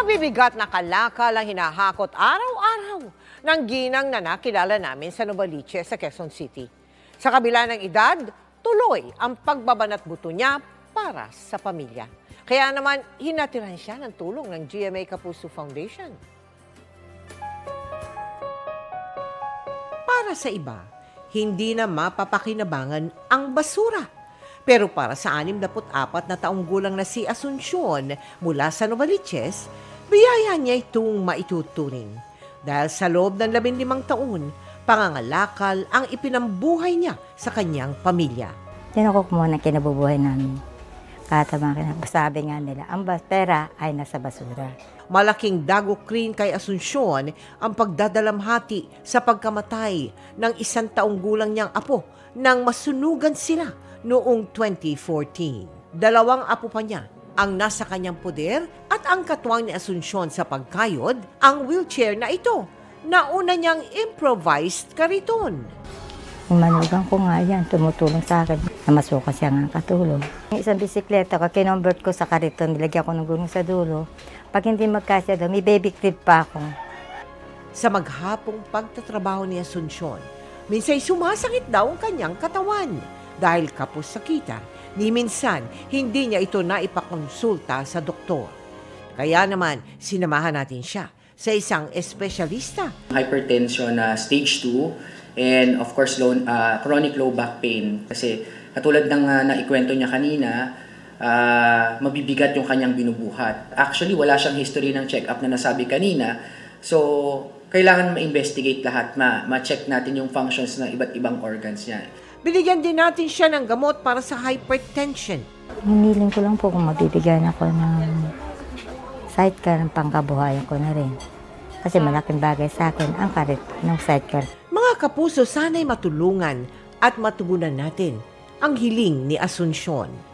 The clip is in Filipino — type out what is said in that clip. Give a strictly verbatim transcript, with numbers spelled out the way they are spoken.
Mabibigat na kalakal ang hinahakot araw-araw ng ginang na nakilala namin sa Novaliches sa Quezon City. Sa kabila ng edad, tuloy ang pagbabanat buto niya para sa pamilya. Kaya naman, hinatiran siya ng tulong ng G M A Kapuso Foundation. Para sa iba, hindi na mapapakinabangan ang basura. Pero para sa anim na apat na taong gulang na si Asuncion mula sa Novaliches, biyaya niya itong maituturing. Dahil sa loob ng labinlimang taon, pangangalakal ang ipinambuhay niya sa kanyang pamilya. Yan ako kumuha ng kinabubuhay namin. Katama sabi nga nila, ang pera ay nasa basura. Malaking dagok rin kay Asuncion ang pagdadalamhati sa pagkamatay ng isang taong gulang niyang apo nang masunugan sila noong twenty fourteen. Dalawang apo pa niya ang nasa kanyang poder at ang katuwang ni Asuncion sa pagkayod, ang wheelchair na ito na una niyang improvised kariton. Yung manugang ko nga yan, tumutulong sa akin na masuka siya nga katulong. Yung isang bisikleta ko, kinomvert ko sa kariton, nilagyan ko ng gulong sa dulo. Pag hindi magkasya daw, may baby crib pa ako. Sa maghapong pagtatrabaho ni Asuncion, minsay sumasakit daw ang kanyang katawan. Dahil kapos sa kita, ni minsan hindi niya ito naipakonsulta sa doktor. Kaya naman, sinamahan natin siya sa isang espesyalista. Hypertension na uh, stage two and of course low, uh, chronic low back pain. Kasi katulad ng uh, naikwento niya kanina, uh, mabibigat yung kanyang binubuhat. Actually, wala siyang history ng check-up na nasabi kanina. So, kailangan ma-investigate lahat, ma- ma-check natin yung functions ng iba't ibang organs niya. Binigyan din natin siya ng gamot para sa hypertension. Hiniling ko lang po kung mabibigyan ako ng sidecar ng pangkabuhayan ko na rin. Kasi malaking bagay sa akin ang karit ng sidecar. Mga kapuso, sana'y matulungan at matugunan natin ang hiling ni Asuncion.